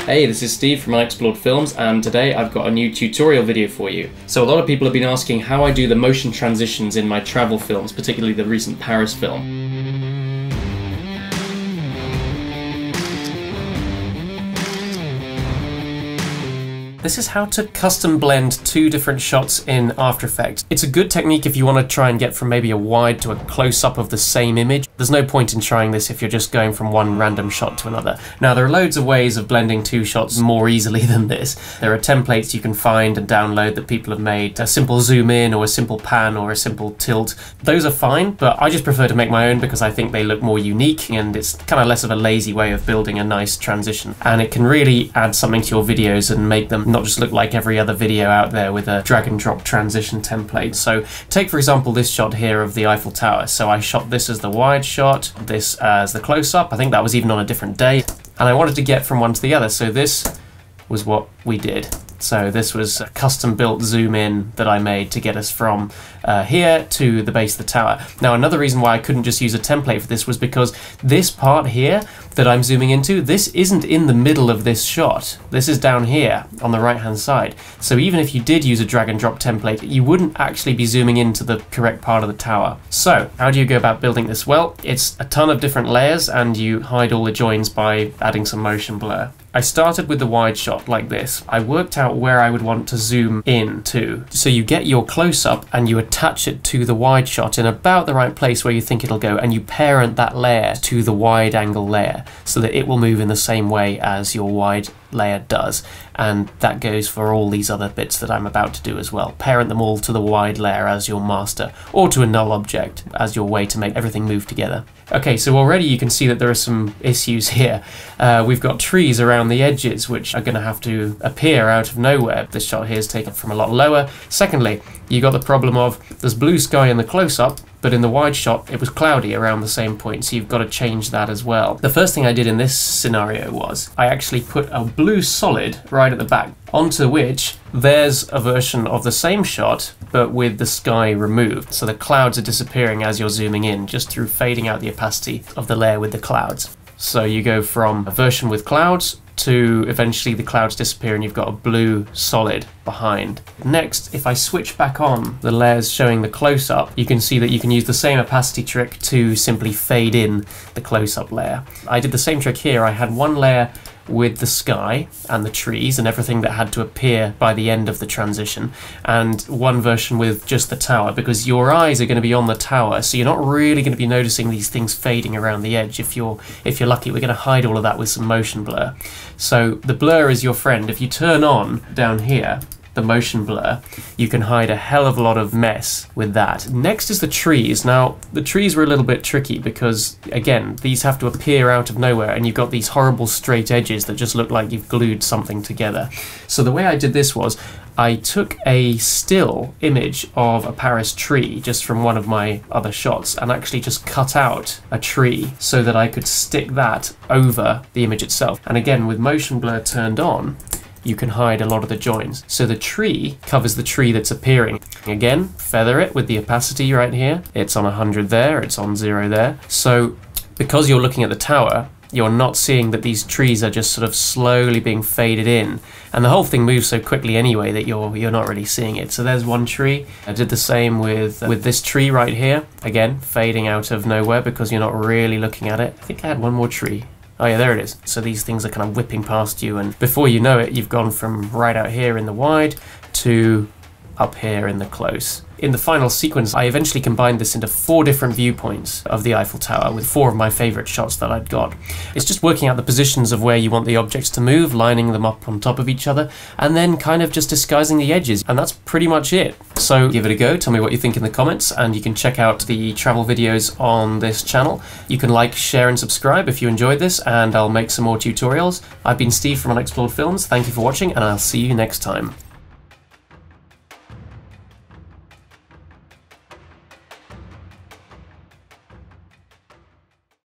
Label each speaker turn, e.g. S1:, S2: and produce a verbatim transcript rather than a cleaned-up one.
S1: Hey, this is Steve from Unexplored Films, and today I've got a new tutorial video for you. So a lot of people have been asking how I do the motion transitions in my travel films, particularly the recent Paris film. This is how to custom blend two different shots in After Effects. It's a good technique if you want to try and get from maybe a wide to a close-up of the same image. There's no point in trying this if you're just going from one random shot to another. Now, there are loads of ways of blending two shots more easily than this. There are templates you can find and download that people have made. A simple zoom in or a simple pan or a simple tilt. Those are fine, but I just prefer to make my own because I think they look more unique and it's kind of less of a lazy way of building a nice transition. And it can really add something to your videos and make them not just look like every other video out there with a drag and drop transition template. So take for example this shot here of the Eiffel Tower. So I shot this as the wide shot, this as the close-up. I think that was even on a different day. And I wanted to get from one to the other. So this was what we did. So this was a custom built zoom in that I made to get us from uh, here to the base of the tower. Now another reason why I couldn't just use a template for this was because this part here that I'm zooming into, this isn't in the middle of this shot. This is down here on the right hand side. So even if you did use a drag and drop template, you wouldn't actually be zooming into the correct part of the tower. So how do you go about building this? Well, it's a ton of different layers and you hide all the joins by adding some motion blur. I started with the wide shot like this. I worked out where I would want to zoom in to. So you get your close-up and you attach it to the wide shot in about the right place where you think it'll go, and you parent that layer to the wide angle layer so that it will move in the same way as your wide layer does. And that goes for all these other bits that I'm about to do as well. Parent them all to the wide layer as your master, or to a null object as your way to make everything move together. Okay, so already you can see that there are some issues here. Uh, we've got trees around the edges which are going to have to appear out of nowhere. This shot here is taken from a lot lower. Secondly, you got the problem of there's blue sky in the close-up, but in the wide shot it was cloudy around the same point, so you've got to change that as well. The first thing I did in this scenario was I actually put a blue solid right at the back, onto which there's a version of the same shot but with the sky removed. So the clouds are disappearing as you're zooming in, just through fading out the opacity of the layer with the clouds. So you go from a version with clouds to eventually the clouds disappear and you've got a blue solid behind. Next, if I switch back on the layers showing the close-up, you can see that you can use the same opacity trick to simply fade in the close-up layer. I did the same trick here. I had one layer with the sky and the trees and everything that had to appear by the end of the transition, and one version with just the tower, because your eyes are going to be on the tower, so you're not really going to be noticing these things fading around the edge. If you're if you're lucky, we're going to hide all of that with some motion blur. So the blur is your friend. If you turn on down here the motion blur, you can hide a hell of a lot of mess with that. Next is the trees. Now, the trees were a little bit tricky because, again, these have to appear out of nowhere and you've got these horrible straight edges that just look like you've glued something together. So the way I did this was I took a still image of a Paris tree just from one of my other shots and actually just cut out a tree so that I could stick that over the image itself. And again, with motion blur turned on, you can hide a lot of the joins. So the tree covers the tree that's appearing. Again, feather it with the opacity right here. It's on one hundred there, it's on zero there. So because you're looking at the tower, you're not seeing that these trees are just sort of slowly being faded in. And the whole thing moves so quickly anyway that you're you're not really seeing it. So there's one tree. I did the same with, uh, with this tree right here. Again, fading out of nowhere because you're not really looking at it. I think I had one more tree. Oh yeah, there it is. So these things are kind of whipping past you, and before you know it, you've gone from right out here in the wide to up here in the close. In the final sequence, I eventually combined this into four different viewpoints of the Eiffel Tower with four of my favorite shots that I'd got. It's just working out the positions of where you want the objects to move, lining them up on top of each other, and then kind of just disguising the edges, and that's pretty much it. So give it a go, tell me what you think in the comments, and you can check out the travel videos on this channel. You can like, share, and subscribe if you enjoyed this, and I'll make some more tutorials. I've been Steve from Unexplored Films, thank you for watching, and I'll see you next time.